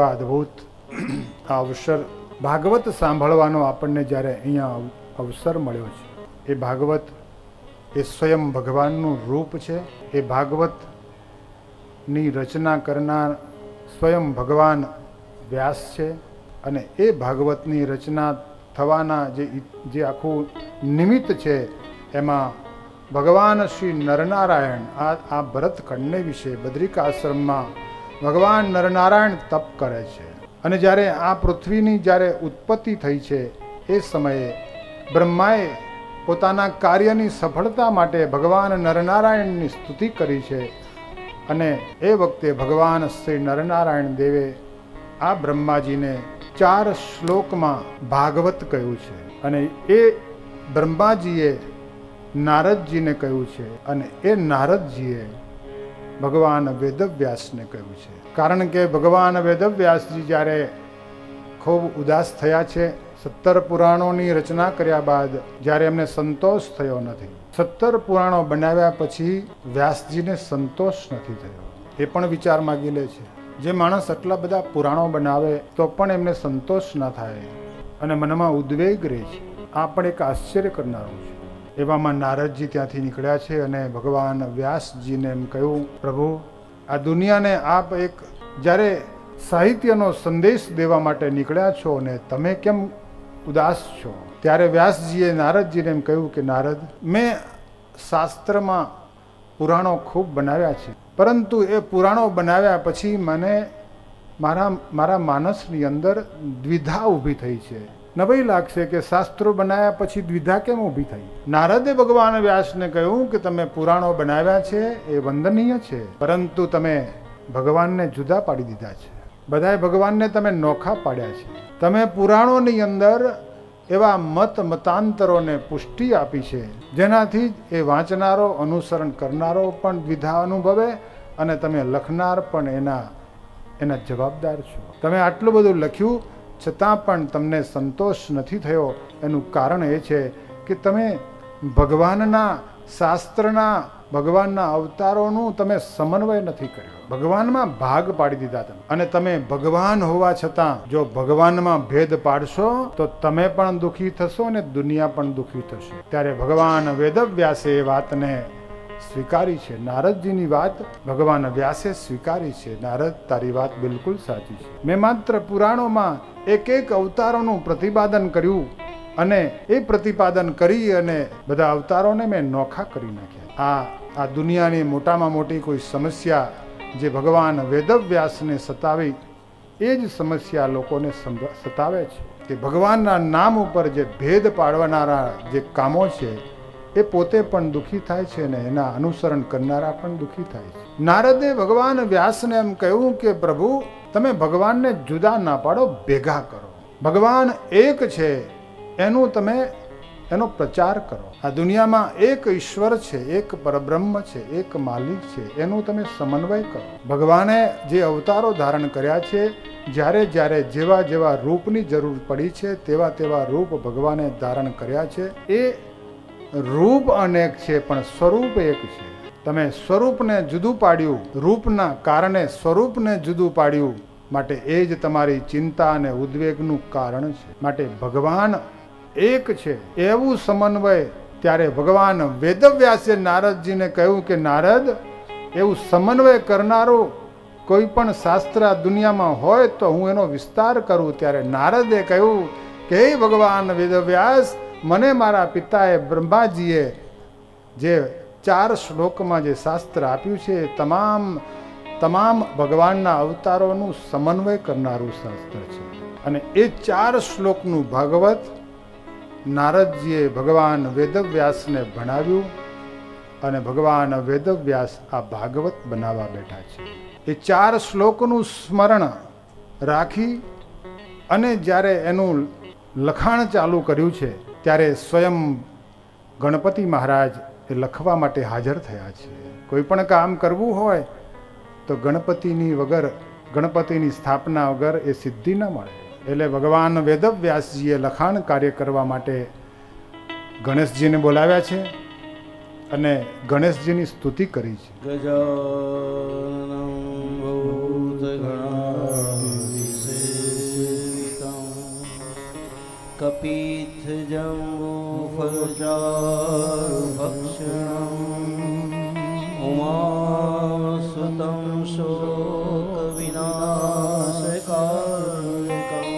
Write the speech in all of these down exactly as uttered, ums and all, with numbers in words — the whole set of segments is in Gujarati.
એવા અદ્ભુત આ અવસર ભાગવત સાંભળવાનો આપણને જ્યારે અહીંયા અવસર મળ્યો છે, એ ભાગવત એ સ્વયં ભગવાનનું રૂપ છે. એ ભાગવતની રચના કરનાર સ્વયં ભગવાન વ્યાસ છે. અને એ ભાગવતની રચના થવાના જે જે આખું નિમિત્ત છે, એમાં ભગવાન શ્રી નરનારાયણ આ આ ભરતખંડને વિશે બદ્રિકાશ્રમમાં ભગવાન નરનારાયણ તપ કરે છે. અને જ્યારે આ પૃથ્વીની જ્યારે ઉત્પત્તિ થઈ છે, એ સમયે બ્રહ્માએ પોતાના કાર્યની સફળતા માટે ભગવાન નરનારાયણની સ્તુતિ કરી છે. અને એ વખતે ભગવાન શ્રી નરનારાયણ દેવે આ બ્રહ્માજીને ચાર શ્લોકમાં ભાગવત કહ્યું છે. અને એ બ્રહ્માજીએ નારદજીને કહ્યું છે, અને એ નારદજીએ ભગવાન વેદવ્યાસને કહ્યું છે. કારણ કે ભગવાન વેદવ્યાસજી જ્યારે ખૂબ ઉદાસ થયા છે, સત્તર પુરાણોની રચના કર્યા બાદ જ્યારે એમને સંતોષ થયો નથી, સત્તર પુરાણો બનાવ્યા પછી વ્યાસજીને સંતોષ નથી થયો. એ પણ વિચાર માગી લે છે. જે માણસ આટલા બધા પુરાણો બનાવે તો પણ એમને સંતોષ ના થાય અને મનમાં ઉદ્વેગ રહે છે, આ પણ એક આશ્ચર્ય કરનારું છે. એવામાં નારદજી ત્યાંથી નીકળ્યા છે અને ભગવાન વ્યાસજીને એમ કહ્યું, પ્રભુ, આ દુનિયાને આપ એક જ્યારે સાહિત્યનો સંદેશ દેવા માટે નીકળ્યા છો ને તમે કેમ ઉદાસ છો? ત્યારે વ્યાસજીએ નારદજીને એમ કહ્યું કે નારદ, મેં શાસ્ત્રમાં પુરાણો ખૂબ બનાવ્યા છે, પરંતુ એ પુરાણો બનાવ્યા પછી મને મારા મારા માનસની અંદર દ્વિધા ઊભી થઈ છે. નવાઈ લાગશે કે શાસ્ત્રો બનાવ્યા પછી દ્વિધા કેમ ઊભી થઈ? નારદે ભગવાન વ્યાસને કહ્યું કે તમે પુરાણો બનાવ્યા છે એ વંદનીય છે, પરંતુ તમે ભગવાનને જુદા પાડી દીધા છે. બધાએ ભગવાનને તમે નોખા પાડ્યા છે. તમે પુરાણોની અંદર એવા મત મતાંતરોને પુષ્ટિ આપી છે, જેનાથી એ વાંચનારો, અનુસરણ કરનારો પણ દ્વિધા અનુભવે અને તમે લખનાર પણ એના એના જવાબદાર છો. તમે આટલું બધું લખ્યું છતાં પણ તમને સંતોષ નથી થયો. એનું કારણ એ છે કે તમે ભગવાનના શાસ્ત્રના, ભગવાનના અવતારોનું તમે સમન્વય નથી કર્યો. ભગવાનમાં ભાગ પાડી દીધા તમે. અને તમે ભગવાન હોવા છતાં જો ભગવાનમાં ભેદ પાડશો તો તમે પણ દુઃખી થશો અને દુનિયા પણ દુઃખી થશે. ત્યારે ભગવાન વેદવ્યાસે એ વાતને સ્વીકારી છે. નારદજીની વાત ભગવાન વ્યાસે સ્વીકારી છે. નારદ, તારી વાત બિલકુલ સાચી છે. મેં માત્ર પુરાણોમાં એક એક અવતારોનું પ્રતિપાદન કર્યું અને એ પ્રતિપાદન કરી અને બધા અવતારોને મેં નોખા કરી નાખ્યા. આ આ દુનિયાની મોટામાં મોટી કોઈ સમસ્યા જે ભગવાન વેદવ્યાસને સતાવી, એ જ સમસ્યા લોકોને સતાવે છે કે ભગવાનના નામ ઉપર જે ભેદ પાડવાના જે કામો છે, એ પોતે પણ દુઃખી થાય છે અને એના અનુસરણ કરનારા પણ દુઃખી થાય છે. નારદે ભગવાન વ્યાસને એમ કહ્યું કે પ્રભુ, તમે ભગવાનને જુદા ના પાડો, ભેગા કરો. ભગવાન એક છે એનું તમે એનો પ્રચાર કરો. આ દુનિયામાં એક ઈશ્વર છે, એક પરબ્રહ્મ છે, એક માલિક છે, એનું તમે સમન્વય કરો. ભગવાને જે અવતારો ધારણ કર્યા છે, જ્યારે જ્યારે જેવા જેવા રૂપની જરૂર પડી છે તેવા તેવા રૂપ ભગવાને ધારણ કર્યા છે. એ રૂપ અનેક છે પણ સ્વરૂપ એક છે. તમે સ્વરૂપને જુદું પાડ્યું, રૂપના કારણે સ્વરૂપને જુદું પાડ્યું, માટે એ જ તમારી ચિંતા અને ઉદ્વેગનું કારણ છે. માટે ભગવાન એક છે એવું સમન્વય. ત્યારે ભગવાન વેદવ્યાસે નારદજીને કહ્યું કે નારદ, એવું સમન્વય કરનારું કોઈ પણ શાસ્ત્ર દુનિયામાં હોય તો હું એનો વિસ્તાર કરું. ત્યારે નારદે કહ્યું કે હે ભગવાન વેદવ્યાસ, મને મારા પિતાએ બ્રહ્માજીએ જે ચાર શ્લોકમાં જે શાસ્ત્ર આપ્યું છે, તમામ તમામ ભગવાનના અવતારોનું સમન્વય કરનારું શાસ્ત્ર છે. અને એ ચાર શ્લોકનું ભાગવત નારદજીએ ભગવાન વેદવ્યાસને ભણાવ્યું અને ભગવાન વેદવ્યાસ આ ભાગવત બનાવવા બેઠા છે. એ ચાર શ્લોકનું સ્મરણ રાખી અને જ્યારે એનું લખાણ ચાલુ કર્યું છે, ત્યારે સ્વયં ગણપતિ મહારાજ એ લખવા માટે હાજર થયા છે. કોઈ પણ કામ કરવું હોય તો ગણપતિની વગર, ગણપતિની સ્થાપના વગર એ સિદ્ધિ ન મળે. એટલે ભગવાન વેદવ્યાસજીએ લખાણ કાર્ય કરવા માટે ગણેશજીને બોલાવ્યા છે અને ગણેશજીની સ્તુતિ કરી છે. ગજાનન ભૂતગણાધિ कपीथ जम्बूफलचारुभक्षणम् उमासुतं शोकविनाशकारणकम्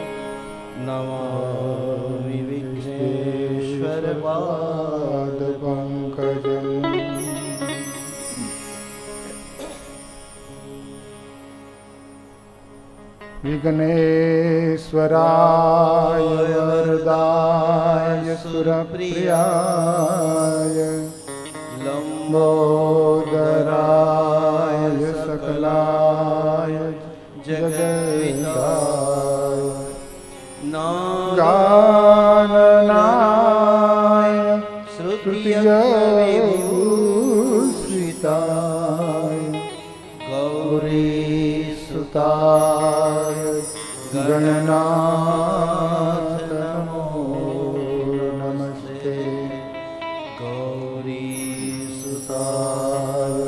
नमामि विघ्नेश्वरपादपङ्कजम्। विघ्नेश्वराय वरदाय सुरप्रियाय लंबोदराय सकलाय जगद्विदाय गाननाय श्रुतिविभूषिताय गौरीसुताय गणनाथ नमो नमस्ते। गौरीसुताय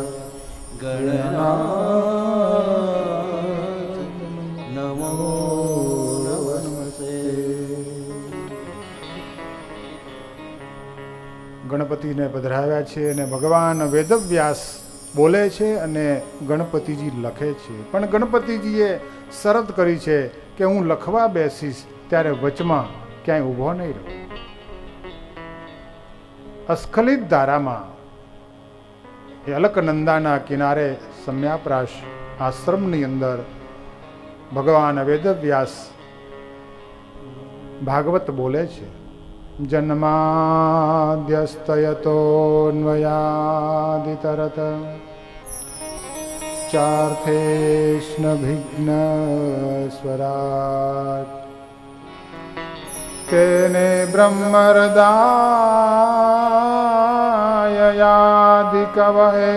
गणनाथ नमो नमस्ते। ગણપતિને પધરાવ્યા છે અને ભગવાન વેદવ્યાસ બોલે છે અને ગણપતિજી લખે છે, પણ ગણપતિજીએ શરત કરી છે કે હું લખવા બેસીશ ત્યારે વચમાં ક્યાંય ઊભો નહીં રહું. અસ્ખલિત ધારામાં એ અલકનંદાના કિનારે સમ્યાપ્રાશ આશ્રમની અંદર ભગવાન વેદવ્યાસ ભાગવત બોલે છે. જન્માદ્યસ્તયતોન્વયાદિતરત ચાર્થેષ્ણભિઘ્ન સ્વરાટ તેને બ્રહ્મરદાયયાદિકવહે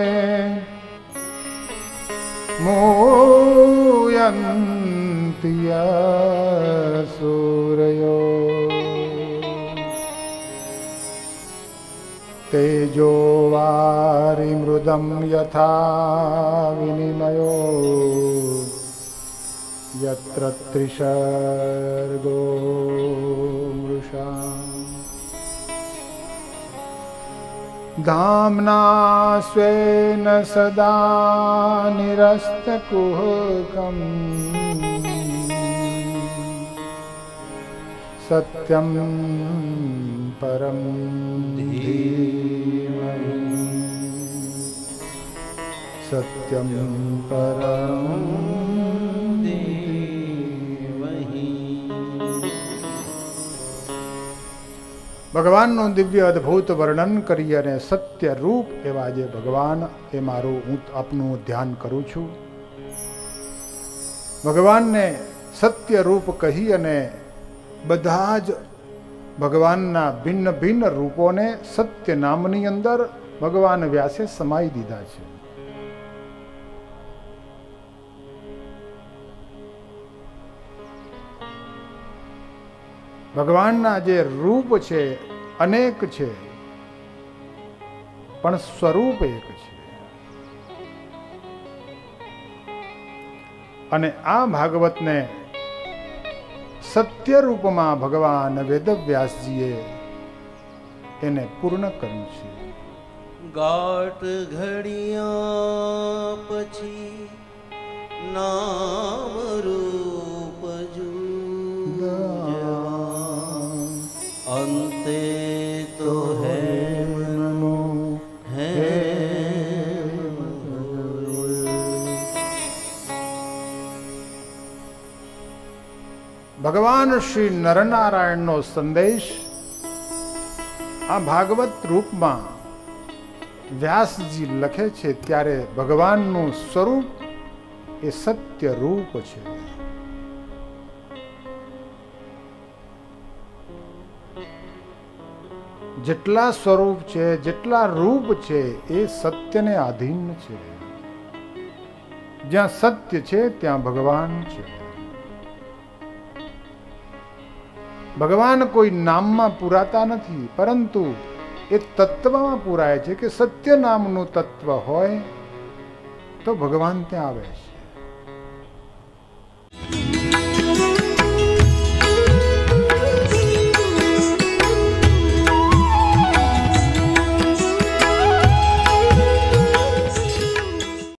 મૂયંતિ સૂરયો તેજો વારિમૃદં યથા વિનિમયો યત્ર ત્રિસર્ગો મૃષા ધામ્ના સ્વેન સદા નિરસ્તકુહકં સત્યં પરમ ધીમહિ સત્યમ પરમ ધીમહિ. ભગવાનનું દિવ્ય અદ્ભુત વર્ણન કરી અને સત્ય રૂપ એવા જે ભગવાન એ મારું હું આપનું ધ્યાન કરું છું. ભગવાનને સત્ય રૂપ કહી અને બધા જ ભગવાનના ભિન્ન ભિન્ન રૂપોને સત્ય નામની અંદર ભગવાન વ્યાસે સમાઈ દીધા છે. ભગવાનના જે રૂપ છે અનેક છે, પણ સ્વરૂપ એક છે. અને આ ભાગવતને સત્ય રૂપમાં ભગવાન વેદવ્યાસજીએ એને પૂર્ણ કર્યું છે. ગાટ ઘડિયા પછી નામ રૂપ જુદા અંતે તો હે મનો હે. ભગવાન શ્રી નરનારાયણનો સંદેશ આ ભાગવત રૂપમાં વ્યાસજી લખે છે ત્યારે ભગવાનનું સ્વરૂપ એ સત્ય રૂપ છે. જેટલા સ્વરૂપ છે, જેટલા રૂપ છે એ સત્યને આધીન છે. જ્યાં સત્ય છે ત્યાં ભગવાન છે. ભગવાન કોઈ નામમાં પુરાતા નથી, પરંતુ એ તત્વમાં પુરાય છે કે સત્ય નામનું તત્વ હોય તો ભગવાન ત્યાં આવે છે.